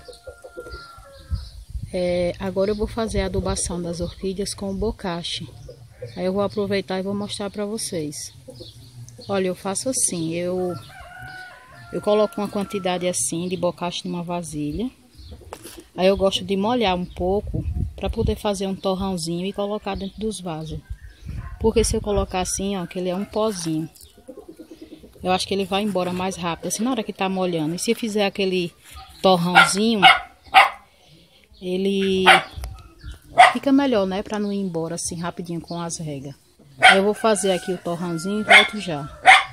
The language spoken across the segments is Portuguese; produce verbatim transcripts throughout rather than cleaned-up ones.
É, agora eu vou fazer a adubação das orquídeas com o bocache. Aí eu vou aproveitar e vou mostrar para vocês. Olha, eu faço assim, eu, eu coloco uma quantidade assim de bocache numa vasilha. Aí eu gosto de molhar um pouco para poder fazer um torrãozinho e colocar dentro dos vasos. Porque se eu colocar assim, ó, que ele é um pozinho, eu acho que ele vai embora mais rápido, assim na hora que tá molhando. E se eu fizer aquele torrãozinho, ele fica melhor, né? Pra não ir embora assim rapidinho com as regas. Eu vou fazer aqui o torrãozinho e volto já.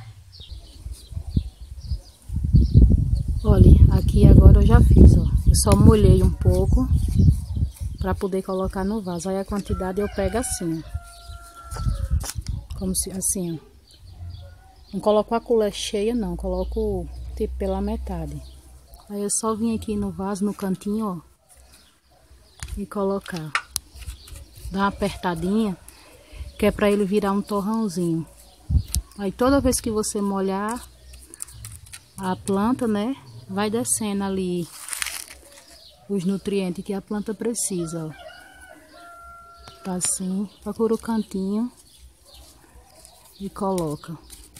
Olha, aqui agora eu já fiz, ó. Eu só molhei um pouco pra poder colocar no vaso. Aí a quantidade eu pego assim, ó. Como se, assim, ó. Não coloco a colher cheia, não. Coloco, tipo, pela metade. Aí eu só vim aqui no vaso, no cantinho, ó. E colocar. Dar uma apertadinha, que é pra ele virar um torrãozinho. Aí toda vez que você molhar a planta, né, vai descendo ali os nutrientes que a planta precisa, ó. Tá assim, procura o cantinho e coloca.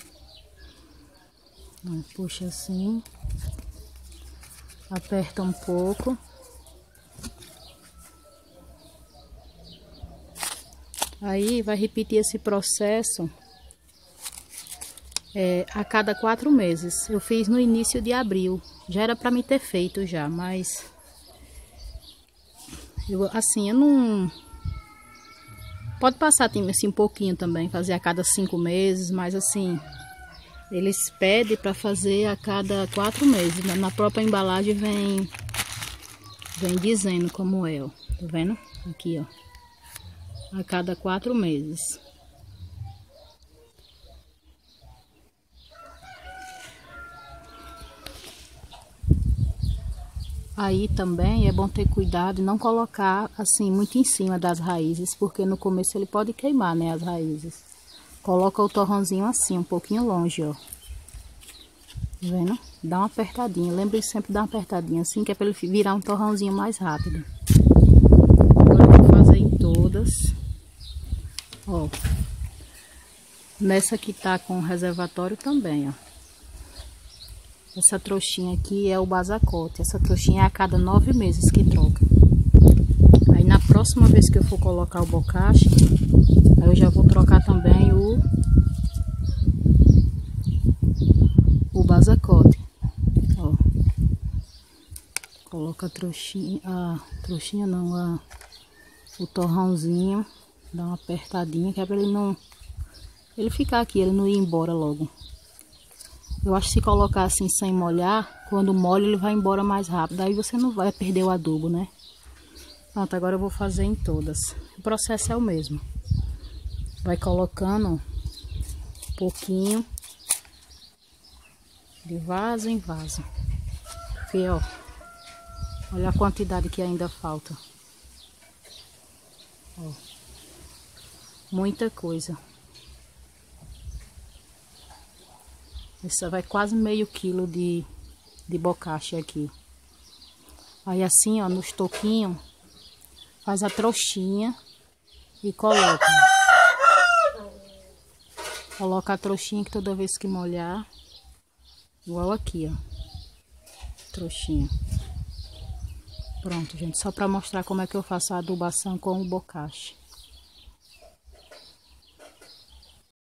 Puxa assim, aperta um pouco. Aí vai repetir esse processo é, a cada quatro meses. Eu fiz no início de abril. Já era para me ter feito já, mas eu, assim, eu não... Pode passar assim um pouquinho também, fazer a cada cinco meses, mas assim, eles pedem para fazer a cada quatro meses. Na própria embalagem vem, vem dizendo como é, ó. Tá vendo? Aqui, ó. A cada quatro meses. Aí também é bom ter cuidado e não colocar assim muito em cima das raízes, porque no começo ele pode queimar, né, as raízes. Coloca o torrãozinho assim, um pouquinho longe, ó. Tá vendo? Dá uma apertadinha. Lembre sempre de dar uma apertadinha assim, que é para ele virar um torrãozinho mais rápido. Agora eu vou fazer em todas. Ó, nessa que tá com o reservatório também, ó. Essa trouxinha aqui é o basacote. Essa trouxinha é a cada nove meses que troca. Aí na próxima vez que eu for colocar o bocache, aí eu já vou trocar também o o basacote. Ó, coloca a trouxinha, a trouxinha não, a, o torrãozinho. Dá uma apertadinha, que é pra ele não... Ele ficar aqui, ele não ir embora logo. Eu acho que se colocar assim sem molhar, quando molha ele vai embora mais rápido. Aí você não vai perder o adubo, né? Pronto, agora eu vou fazer em todas. O processo é o mesmo. Vai colocando um pouquinho de vaso em vaso. Porque, ó, olha a quantidade que ainda falta. Ó. Muita coisa. Isso vai quase meio quilo de, de bocache aqui. Aí assim, ó, nos toquinhos, faz a trouxinha e coloca. Coloca a trouxinha que toda vez que molhar, igual aqui, ó. Trouxinha. Pronto, gente, só para mostrar como é que eu faço a adubação com o bocache.